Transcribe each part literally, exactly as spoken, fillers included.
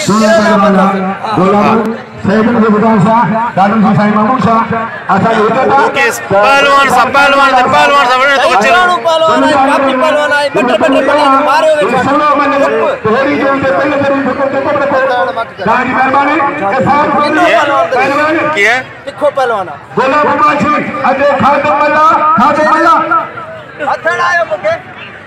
पहलवान सब पहलवान पहलवान सब तो चलाणो पहलवान है बाकी पहलवान है बटर बटर पहलवान मारो वे थोड़ी जो पे पहले गाड़ी मेहरबानी की है देखो पहलवान बोला माछी अजे खादम मल्ला खादम मल्ला हथड़ आयो मुके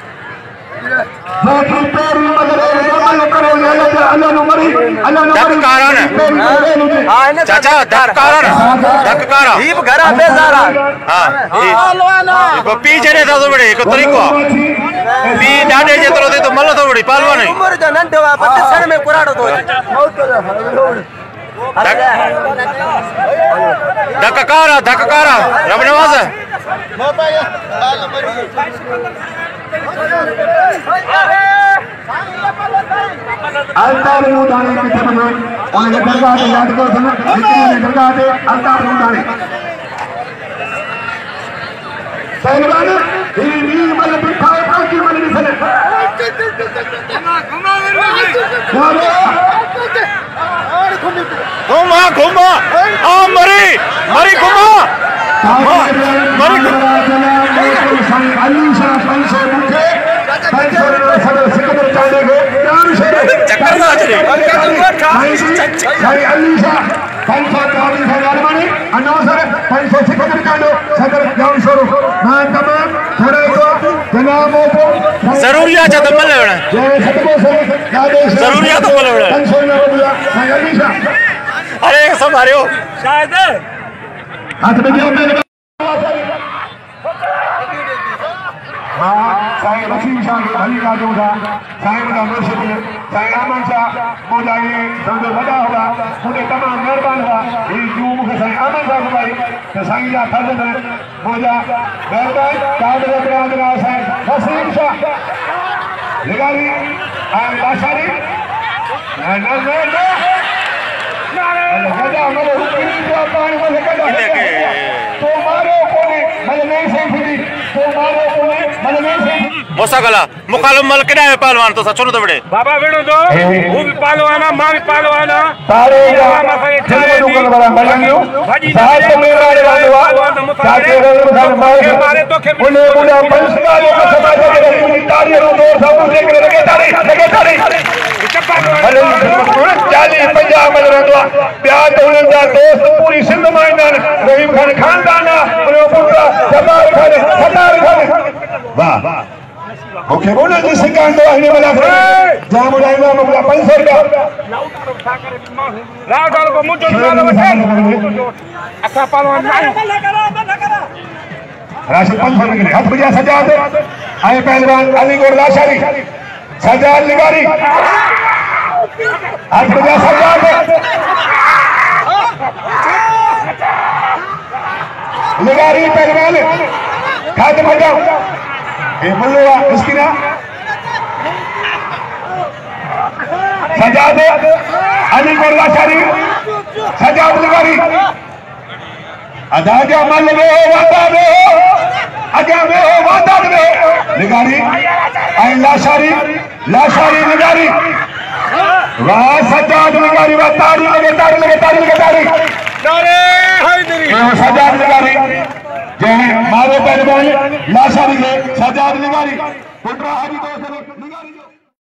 बाकी पेरी मगर अमल करो अल्लाह अल्लाह नु मरी अल्लाह नु मरी कारण हां ने चाचा धक्कारण धक्कारा ही घरा बेजारा हां पहलवान को पीछे ने तो बड़े को तरीको पी डाडे जेतरो दे तो मल्लो तो बड़ी पहलवान है उम्र जो नंढो आ पत्ते में कुराड़ो तो धक्कारा धक्कारा रब नवाज अंतर उड़ाने के तब में उन्हें गंगा के याद को सुना इतने गंगा के अंतर उड़ाने पहलवान ये नी मल बिठाए काकी मल निसले घुमा घुमा आ मरी मरी घुमा मरी अली शाह पंसो मुझे पंसो सदर सिकंदर चांदे को चक्कर ना चले भाई अली शाह पंसो काबी फैलाने वाले अनौसर पंसो सिकंदर चांदो सदर जान शोरो मैं तमाम थोड़े को जनाबों को जरूरियात तो मल लेना जरूरियात तो मल लेना पंसो ने बोला भाई अली शाह अरे संभाले हो शायद हाथ में दिया मैंने हाँ साईं रशीद शाह के भली का जो था साईं का मुर्शिद साईं अहमद शाह मौला ये सबसे बड़ा होगा मुझे तमाम मेहरबान हुआ ये जो मुझे साईं अहमद शाह को भाई तो साईं का फर्ज है मौला मेहरबान काबिल अब्राहम साईं रशीद शाह निगारी आम बाशारी ना ना ना अल्लाह गदा मेरे हुक्म जो पानी में गदा तो मारो कोने मैं नहीं सही तो मारो कोने मैं नहीं सही मोसा गला मुखालम मल केड़ा है पहलवान तो सचो तो बड़े बाबा वेणो तो वो भी पहलवान है मां भी पहलवान है सारे मां से चाहे दी भाजी साहब तो मेरा वाला साथे मारे मारे तो के उन्हें बुला पंचमाल को समाज के तारी रो दो सब देख लगे तारी लगे तारी भले चालीस पंजाब में रहंदो प्यार तो उन जा दोस्त पूरी सिंध में रहीम खान खानदान उन पुत्र सदार खान सदार खान वाह ओके बोले जी सिकांदो हिने मलाखरा जाम उड़ाईवा मुला पाँच सौ रुपया राव डाल को मुझो नालो बता अच्छा पहलवान नहीं राशि पाँच सौ रुपया हाथ बजा सजाद आए पहलवान अली गोर लाशारी सजाद निगारी हाथ बजा सजाद निगारी पहलवान हाथ बजाओ ये मुल्ला इसकी ना सजाद अली गोरला शारी सजाद निगारी अदा जा मल में हो वादा में हो अजा में हो वादा में निगारी आई लाशारी लाशारी निगारी वाह सजाद निगारी वाह तारी लगे तारी लगे तारी लगे तारी नारे हैदरी सजाद निगारी जय मारो पहलवान लाशारी ने सजाद निगारी पुत्रा हरि को